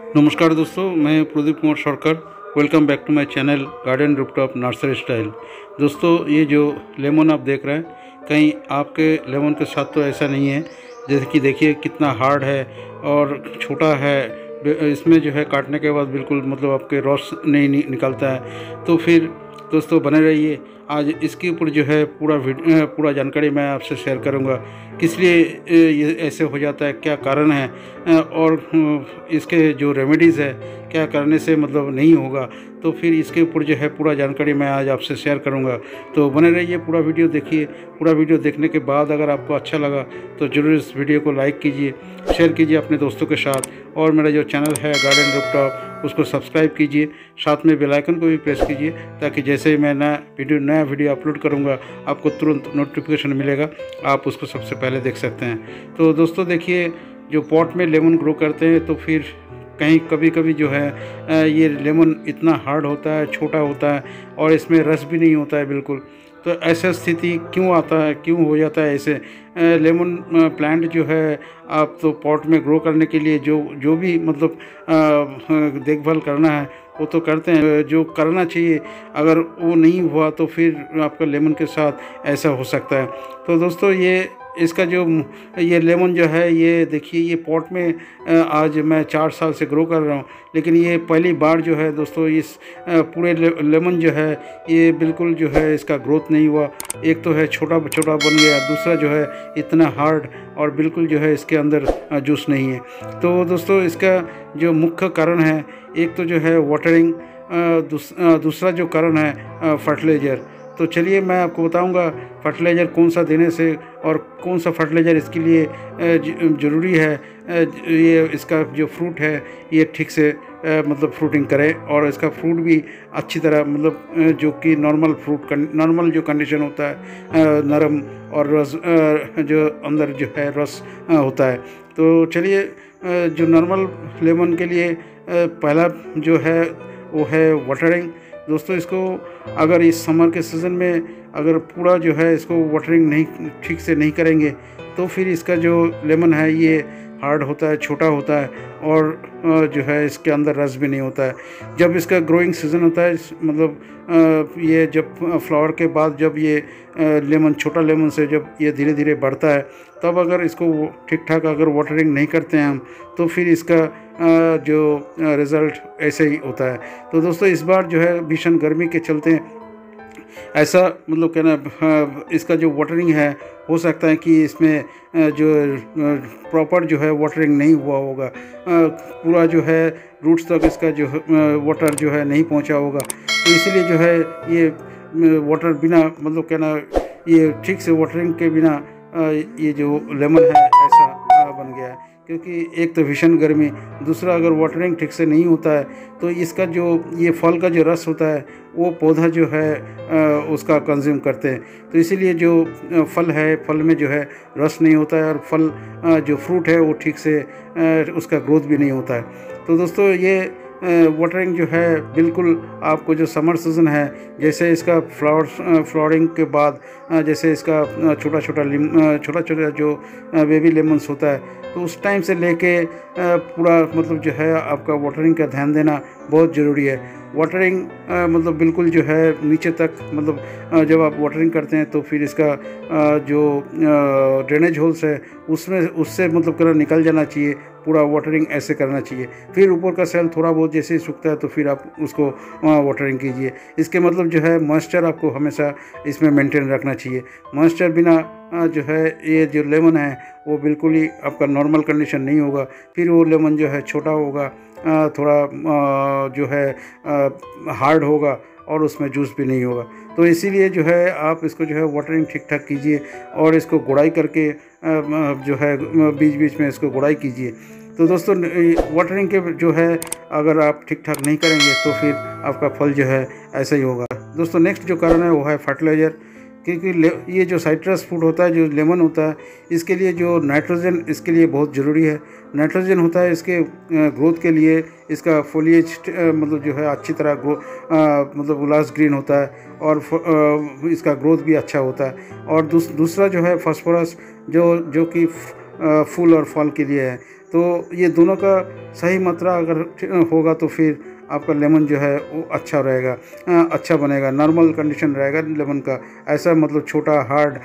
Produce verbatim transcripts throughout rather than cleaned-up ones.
नमस्कार दोस्तों, मैं Pradeep Kumar Sarkar. Welcome back to my channel garden rooftop nursery style. दोस्तों, ये जो लेमन आप देख रहे हैं, कहीं आपके लेमन के साथ तो ऐसा नहीं है। जैसे कि देखिए कितना हार्ड है और छोटा है। इसमें जो है काटने के बाद बिल्कुल मतलब आपके रस नहीं नि, निकलता है। तो फिर दोस्तों बने रहिए। आज इसके ऊपर जो है पूरा वीडियो पूरा जानकारी मैं आपसे शेयर करूंगा। किस लिए ये ऐसे हो जाता है, क्या कारण है, और इसके जो रेमेडीज़ है क्या करने से मतलब नहीं होगा। तो फिर इसके ऊपर जो है पूरा जानकारी मैं आज आपसे शेयर करूंगा। तो बने रहिए, पूरा वीडियो देखिए। पूरा वीडियो देखने के बाद अगर आपको अच्छा लगा तो ज़रूर इस वीडियो को लाइक कीजिए, शेयर कीजिए अपने दोस्तों के साथ। और मेरा जो चैनल है गार्डन रूफटॉप, उसको सब्सक्राइब कीजिए, साथ में बेल आइकन को भी प्रेस कीजिए, ताकि जैसे ही मैं नया वीडियो नया वीडियो अपलोड करूंगा आपको तुरंत नोटिफिकेशन मिलेगा, आप उसको सबसे पहले देख सकते हैं। तो दोस्तों देखिए, जो पॉट में लेमन ग्रो करते हैं तो फिर कहीं कभी कभी जो है ये लेमन इतना हार्ड होता है, छोटा होता है और इसमें रस भी नहीं होता है बिल्कुल। तो ऐसा स्थिति क्यों आता है, क्यों हो जाता है ऐसे? लेमन प्लांट जो है आप तो पॉट में ग्रो करने के लिए जो जो भी मतलब देखभाल करना है वो तो करते हैं, जो करना चाहिए। अगर वो नहीं हुआ तो फिर आपका लेमन के साथ ऐसा हो सकता है। तो दोस्तों, ये इसका जो ये लेमन जो है, ये देखिए, ये पॉट में आज मैं चार साल से ग्रो कर रहा हूँ, लेकिन ये पहली बार जो है दोस्तों इस पूरे लेमन जो है ये बिल्कुल जो है इसका ग्रोथ नहीं हुआ। एक तो है छोटा छोटा बन गया, दूसरा जो है इतना हार्ड और बिल्कुल जो है इसके अंदर जूस नहीं है। तो दोस्तों, इसका जो मुख्य कारण है, एक तो जो है वाटरिंग, दूसरा जो कारण है फर्टिलाइज़र। तो चलिए मैं आपको बताऊंगा फर्टिलाइज़र कौन सा देने से और कौन सा फर्टिलाइज़र इसके लिए ज़रूरी है। ये इसका जो फ्रूट है ये ठीक से मतलब फ्रूटिंग करे और इसका फ्रूट भी अच्छी तरह मतलब जो कि नॉर्मल फ्रूट नॉर्मल जो कंडीशन होता है, नरम और रस जो अंदर जो है रस होता है। तो चलिए, जो नॉर्मल लेमन के लिए पहला जो है वो है वाटरिंग। दोस्तों, इसको अगर इस समर के सीज़न में अगर पूरा जो है इसको वाटरिंग नहीं ठीक से नहीं करेंगे तो फिर इसका जो लेमन है ये हार्ड होता है, छोटा होता है और जो है इसके अंदर रस भी नहीं होता है। जब इसका ग्रोइंग सीज़न होता है, मतलब ये जब फ्लावर के बाद जब ये लेमन, छोटा लेमन से जब ये धीरे धीरे बढ़ता है, तब अगर इसको ठीक ठाक अगर वाटरिंग नहीं करते हैं हम तो फिर इसका जो रिज़ल्ट ऐसे ही होता है। तो दोस्तों, इस बार जो है भीषण गर्मी के चलते ऐसा मतलब कहना, इसका जो वाटरिंग है हो सकता है कि इसमें जो प्रॉपर जो है वाटरिंग नहीं हुआ होगा, पूरा जो है रूट्स तक इसका जो वाटर जो है नहीं पहुंचा होगा। तो इसीलिए जो है ये वाटर बिना मतलब कहना, ये ठीक से वाटरिंग के बिना ये जो लेमन है ऐसा बन गया है। क्योंकि एक तो भीषण गर्मी, दूसरा अगर वाटरिंग ठीक से नहीं होता है तो इसका जो ये फल का जो रस होता है वो पौधा जो है उसका कंज्यूम करते हैं। तो इसीलिए जो फल है, फल में जो है रस नहीं होता है और फल जो फ्रूट है वो ठीक से उसका ग्रोथ भी नहीं होता है। तो दोस्तों, ये वाटरिंग जो है बिल्कुल आपको जो समर सीज़न है, जैसे इसका फ्लावर फ्लावरिंग के बाद जैसे इसका छोटा छोटा छोटा छोटा जो बेबी लेमन्स होता है, तो उस टाइम से लेके पूरा मतलब जो है आपका वाटरिंग का ध्यान देना बहुत ज़रूरी है। वाटरिंग मतलब बिल्कुल जो है नीचे तक, मतलब जब आप वाटरिंग करते हैं तो फिर इसका जो ड्रेनेज होल्स है उसमें उससे मतलब कलर निकल जाना चाहिए। पूरा वाटरिंग ऐसे करना चाहिए। फिर ऊपर का सेल थोड़ा बहुत जैसे ही सूखता है तो फिर आप उसको वाटरिंग कीजिए। इसके मतलब जो है मॉइस्चर आपको हमेशा इसमें मेंटेन रखना चाहिए। मॉइस्चर बिना जो है ये जो लेमन है वो बिल्कुल ही आपका नॉर्मल कंडीशन नहीं होगा। फिर वो लेमन जो है छोटा होगा, थोड़ा जो है हार्ड होगा और उसमें जूस भी नहीं होगा। तो इसीलिए जो है आप इसको जो है वाटरिंग ठीक ठाक कीजिए और इसको गुड़ाई करके जो है बीच बीच में इसको गुड़ाई कीजिए। तो दोस्तों, वाटरिंग के जो है अगर आप ठीक ठाक नहीं करेंगे तो फिर आपका फल जो है ऐसा ही होगा। दोस्तों, नेक्स्ट जो कारण है वो है फर्टिलाइज़र। क्योंकि ये जो साइट्रस फ्रूट होता है, जो लेमन होता है, इसके लिए जो नाइट्रोजन इसके लिए बहुत ज़रूरी है। नाइट्रोजन होता है इसके ग्रोथ के लिए, इसका फोलिएज मतलब जो है अच्छी तरह ग्रो मतलब उलास ग्रीन होता है और इसका ग्रोथ भी अच्छा होता है। और दूस, दूसरा जो है फास्फोरस, जो जो कि फूल और फल के लिए है। तो ये दोनों का सही मात्रा अगर होगा तो फिर आपका लेमन जो है वो अच्छा रहेगा, अच्छा बनेगा, नॉर्मल कंडीशन रहेगा लेमन का। ऐसा मतलब छोटा हार्ड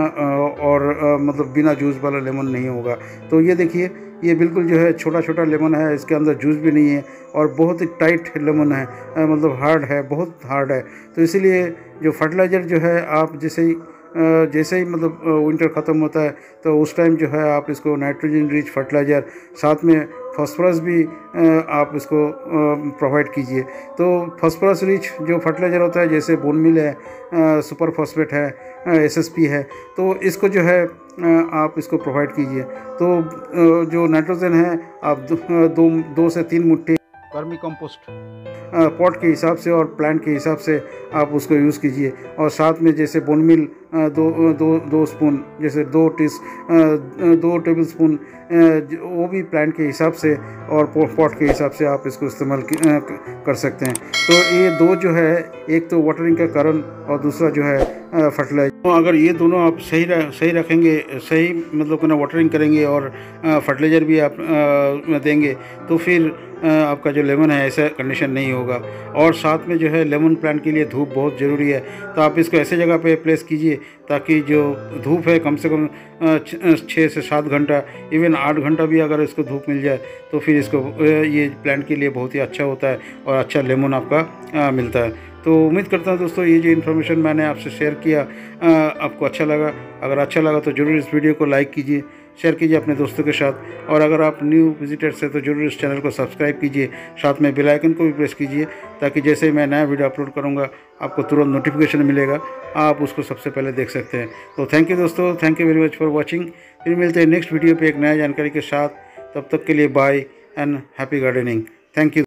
और मतलब बिना जूस वाला लेमन नहीं होगा। तो ये देखिए, ये बिल्कुल जो है छोटा छोटा लेमन है, इसके अंदर जूस भी नहीं है और बहुत ही टाइट लेमन है, मतलब हार्ड है, बहुत हार्ड है। तो इसीलिए जो फर्टिलाइज़र जो है आप जैसे ही जैसे ही मतलब विंटर ख़त्म होता है तो उस टाइम जो है आप इसको नाइट्रोजन रिच फर्टिलाइज़र, साथ में फास्फोरस भी आप इसको प्रोवाइड कीजिए। तो फास्फोरस रिच जो फर्टिलाइज़र होता है, जैसे बोन मिल है, सुपर फॉस्फेट है, एसएसपी है, तो इसको जो है आप इसको प्रोवाइड कीजिए। तो जो नाइट्रोजन है आप दो दो, दो से तीन मुट्ठी वर्मी कंपोस्ट पॉट के हिसाब से और प्लांट के हिसाब से आप उसको यूज़ कीजिए। और साथ में जैसे बोन मिल दो दो दो स्पून, जैसे दो टीस दो टेबल स्पून, वो भी प्लांट के हिसाब से और पॉट के हिसाब से आप इसको इस्तेमाल कर सकते हैं। तो ये दो जो है, एक तो वाटरिंग का कारण और दूसरा जो है फर्टिलाइजर। तो अगर ये दोनों आप सही सही रखेंगे, सही मतलब कि ना वाटरिंग करेंगे और फर्टिलाइज़र भी आप देंगे, तो फिर आपका जो लेमन है ऐसा कंडीशन नहीं होगा। और साथ में जो है लेमन प्लांट के लिए धूप बहुत ज़रूरी है। तो आप इसको ऐसे जगह पे प्लेस कीजिए ताकि जो धूप है कम से कम छः से सात घंटा, इवन आठ घंटा भी अगर इसको धूप मिल जाए तो फिर इसको ये प्लांट के लिए बहुत ही अच्छा होता है और अच्छा लेमन आपका मिलता है। तो उम्मीद करता हूँ दोस्तों ये जो इन्फॉर्मेशन मैंने आपसे शेयर किया आपको अच्छा लगा। अगर अच्छा लगा तो ज़रूर इस वीडियो को लाइक कीजिए, शेयर कीजिए अपने दोस्तों के साथ। और अगर आप न्यू विजिटर्स हैं तो ज़रूर इस चैनल को सब्सक्राइब कीजिए, साथ में बेल आइकन को भी प्रेस कीजिए ताकि जैसे ही मैं नया वीडियो अपलोड करूँगा आपको तुरंत नोटिफिकेशन मिलेगा, आप उसको सबसे पहले देख सकते हैं। तो थैंक यू दोस्तों, thank you very much for watching. फिर मिलते हैं नेक्स्ट वीडियो पर एक नया जानकारी के साथ। तब तक के लिए bye and happy gardening. Thank you.